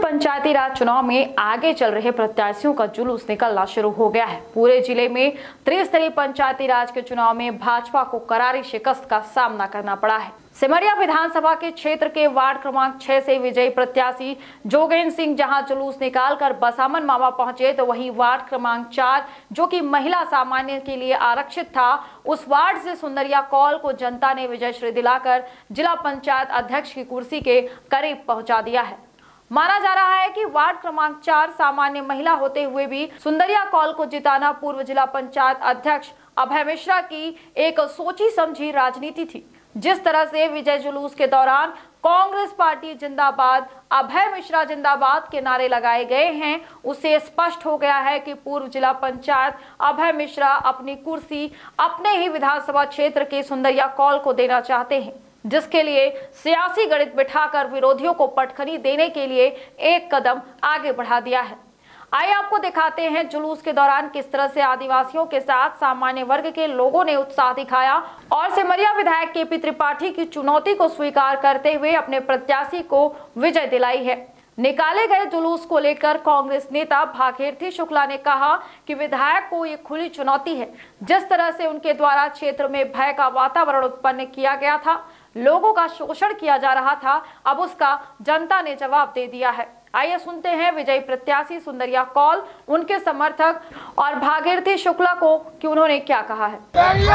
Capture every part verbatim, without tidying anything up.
पंचायती राज चुनाव में आगे चल रहे प्रत्याशियों का जुलूस निकलना शुरू हो गया है। पूरे जिले में त्रिस्तरीय पंचायती राज के चुनाव में भाजपा को करारी शिकस्त का सामना करना पड़ा है। सिमरिया विधानसभा के क्षेत्र के वार्ड क्रमांक छह से विजयी प्रत्याशी जोगेंद्र सिंह जहां जुलूस निकालकर बसामन मामा पहुंचे, तो वहीं वार्ड क्रमांक चार जो कि महिला सामान्य के लिए आरक्षित था, उस वार्ड से सुंदरिया कौल को जनता ने विजय श्री दिलाकर जिला पंचायत अध्यक्ष की कुर्सी के करीब पहुंचा दिया है। माना जा रहा है कि वार्ड क्रमांक चार सामान्य महिला होते हुए भी सुंदरिया कौल को जिताना पूर्व जिला पंचायत अध्यक्ष अभय मिश्रा की एक सोची समझी राजनीति थी। जिस तरह से विजय जुलूस के दौरान कांग्रेस पार्टी जिंदाबाद, अभय मिश्रा जिंदाबाद के नारे लगाए गए हैं, उससे स्पष्ट हो गया है कि पूर्व जिला पंचायत अभय मिश्रा अपनी कुर्सी अपने ही विधानसभा क्षेत्र के सुंदरिया कौल को देना चाहते हैं, जिसके लिए सियासी गणित बिठाकर विरोधियों को पटखनी देने के लिए एक कदम आगे बढ़ा दिया है। आइए आपको दिखाते हैं जुलूस के दौरान किस तरह से आदिवासियों के साथ सामान्य वर्ग के लोगों ने उत्साह दिखाया और सिमरिया विधायक केपी त्रिपाठी की चुनौती को स्वीकार करते हुए अपने प्रत्याशी को विजय दिलाई है। निकाले गए जुलूस को लेकर कांग्रेस नेता भागीरथी शुक्ला ने कहा कि विधायक को ये खुली चुनौती है। जिस तरह से उनके द्वारा क्षेत्र में भय का वातावरण उत्पन्न किया गया था, लोगों का शोषण किया जा रहा था, अब उसका जनता ने जवाब दे दिया है। आइए सुनते हैं विजयी प्रत्याशी सुंदरिया कौल, उनके समर्थक और भागीरथी शुक्ला को कि उन्होंने क्या कहा है।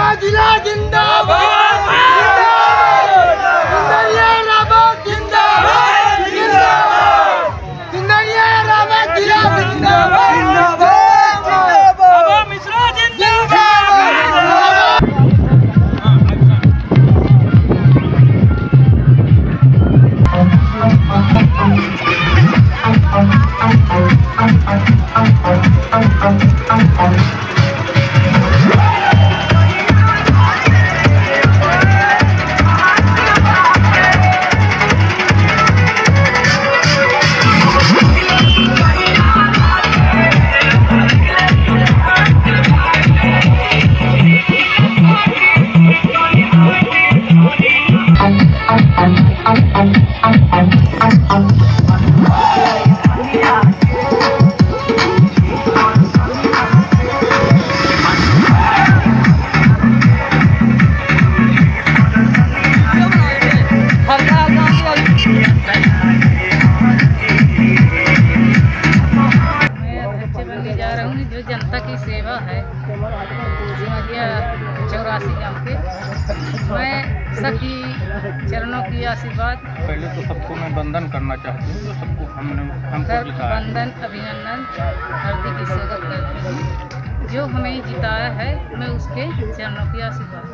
जो जनता की सेवा है सिमरिया चौरासी गाँव के, मैं सबकी चरणों की आशीर्वाद। पहले तो सबको मैं वंदन करना चाहती हूँ, जो सबको हमने हमको जिताया। वंदन अभिनंदन हार्दिक स्वागत करती हूँ। जो हमें जिताया है मैं उसके चरणों की आशीर्वाद।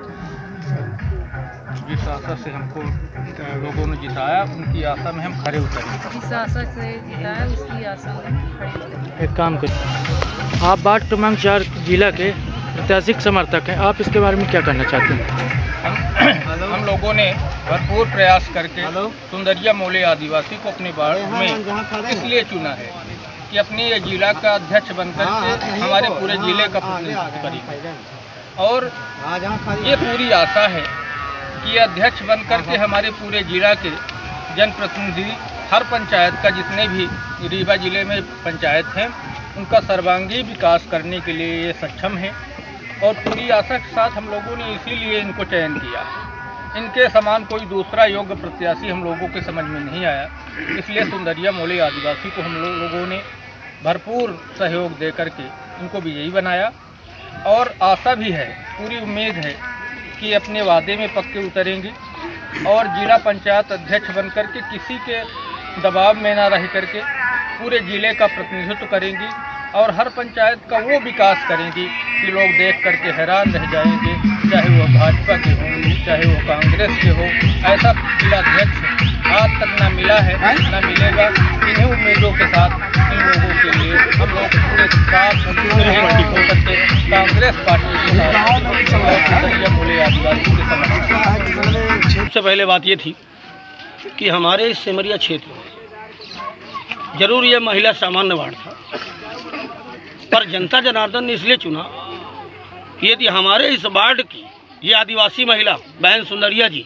जिस आशा से हमको लोगों ने जिताया, उनकी आशा में हम खड़े उतरे। जिस आशा से जिताया उसकी आशा में खड़े उतरे। एक काम करिए, आप वार्ड क्रमांक चार जिला के ऐतिहासिक समर्थक हैं, आप इसके बारे में क्या कहना चाहते हैं? हम हम लोगों ने भरपूर प्रयास करके सुंदरिया मोले आदिवासी को अपने वार्ड में इसलिए चुना है कि अपने जिला का अध्यक्ष बनकर के हमारे पूरे जिले का प्रतिनिधित्व करेंगे, और ये पूरी आशा है कि अध्यक्ष बनकर के हमारे पूरे जिला के जनप्रतिनिधि हर पंचायत का, जितने भी रीवा जिले में पंचायत हैं, उनका सर्वांगीण विकास करने के लिए ये सक्षम है। और पूरी आशा के साथ हम लोगों ने इसीलिए इनको चयन किया। इनके समान कोई दूसरा योग्य प्रत्याशी हम लोगों के समझ में नहीं आया, इसलिए सुंदरिया मोले आदिवासी को हम लोगों ने भरपूर सहयोग दे करके इनको विजयी बनाया। और आशा भी है, पूरी उम्मीद है कि अपने वादे में पक्के उतरेंगे और जिला पंचायत अध्यक्ष बनकर के किसी के दबाव में ना रह करके पूरे जिले का प्रतिनिधित्व करेंगी और हर पंचायत का वो विकास करेंगी कि लोग देख करके हैरान रह जाएंगे, चाहे वो भाजपा के हों चाहे वो कांग्रेस के हो। ऐसा जिलाध्यक्ष आज तक ना मिला है, ना मिलेगा। इन्हीं उम्मीदों के साथ इन लोगों के लिए हम लोग पूरे साथ होकर के कांग्रेस पार्टी के साथ मोले आदिवासी के समर्थन। सबसे पहले बात ये थी कि हमारे सिमरिया क्षेत्र में जरूर ये महिला सामान्य वार्ड था, पर जनता जनार्दन ने इसलिए चुना कि यदि हमारे इस वार्ड की ये आदिवासी महिला बहन सुंदरिया जी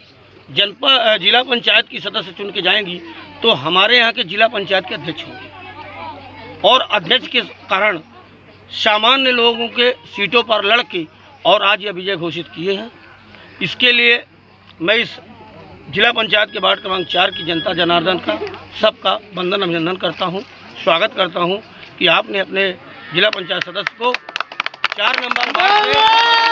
जनपद जिला पंचायत की सदस्य चुन के जाएंगी तो हमारे यहाँ के जिला पंचायत के अध्यक्ष होंगे और अध्यक्ष के कारण सामान्य लोगों के सीटों पर लड़के और आज यह विजय घोषित किए हैं। इसके लिए मैं इस जिला पंचायत के वार्ड क्रमांक चार की जनता जनार्दन का सबका वंदन अभिनंदन करता हूं, स्वागत करता हूं कि आपने अपने जिला पंचायत सदस्य को चार नंबर वार्ड से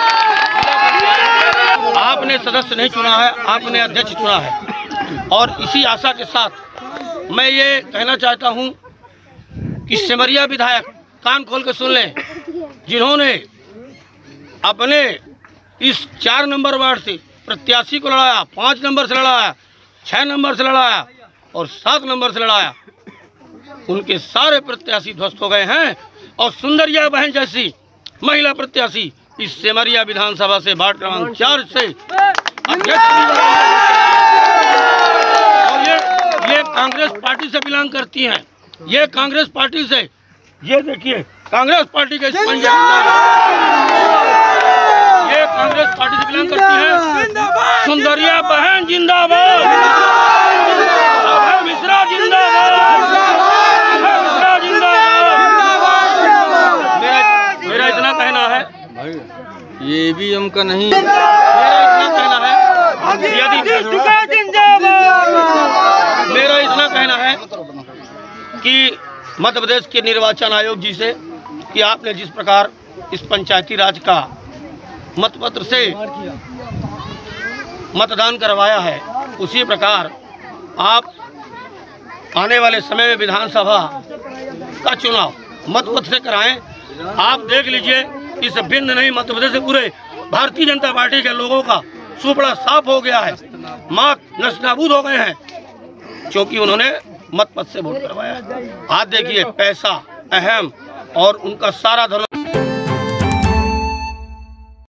आपने सदस्य नहीं चुना है, आपने अध्यक्ष चुना है। और इसी आशा के साथ मैं ये कहना चाहता हूं कि सिमरिया विधायक कान खोल के सुन लें, जिन्होंने अपने इस चार नंबर वार्ड से प्रत्याशी को लड़ाया, पाँच नंबर से लड़ाया, छः नंबर से लड़ाया और सात नंबर से लड़ाया, उनके सारे प्रत्याशी ध्वस्त हो गए हैं। और सुंदरिया बहन जैसी महिला प्रत्याशी इस सिमरिया विधानसभा से वार्ड क्रमांक चार से अध्यक्ष और ये ये कांग्रेस पार्टी से बिलोंग करती हैं। ये कांग्रेस पार्टी से, ये देखिए कांग्रेस पार्टी के ये कांग्रेस पार्टी से बिलोंग करती है। सुंदरिया बहन जिंदाबाद, अभय मिश्रा जिंदाबाद, अभय मिश्रा जिंदाबाद। मेरा मेरा इतना कहना है, ये भी हमका नहीं, मेरा इतना कहना है यदि मेरा इतना कहना है कि मध्य प्रदेश के निर्वाचन आयोग जी से कि आपने जिस प्रकार इस पंचायती राज का मतपत्र से मतदान करवाया है, उसी प्रकार आप आने वाले समय में विधानसभा का चुनाव मतपत्र से कराएं। आप देख लीजिए, इस भिन्न नहीं मध्य प्रदेश से पूरे भारतीय जनता पार्टी के लोगों का सुपड़ा साफ हो गया है, मार्क नस्ताबूद हो गए हैं, क्योंकि उन्होंने मतपत्र से वोट करवाया। आज देखिए पैसा अहम और उनका सारा धर्म